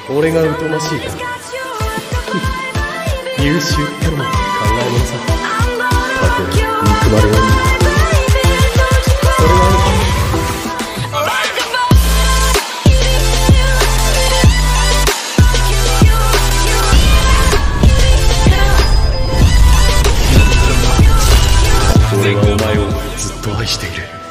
俺が疎ましいか。優秀ってのも考えものさ。たとえ憎まれように。それは俺はお前をずっと愛している。